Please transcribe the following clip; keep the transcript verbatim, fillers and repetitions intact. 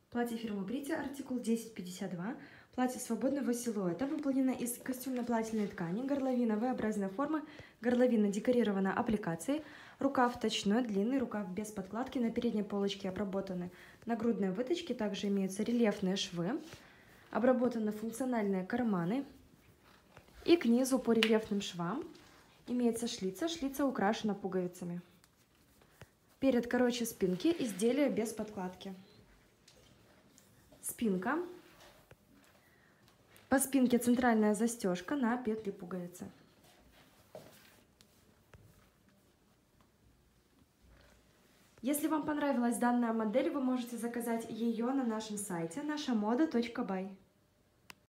Платье фирмы Брити, артикул десять пятьдесят два. Платье свободного силуэта, выполнено из костюмно-плательной ткани, горловина V-образной формы, горловина декорирована аппликацией, рукав точной, длинный, рукав без подкладки, на передней полочке обработаны нагрудные выточки, также имеются рельефные швы, обработаны функциональные карманы, и к низу по рельефным швам имеется шлица, шлица украшена пуговицами. Перед короче спинки, изделие без подкладки. Спинка. По спинке центральная застежка на петли пуговицы. Если вам понравилась данная модель, вы можете заказать ее на нашем сайте наша мода точка бай.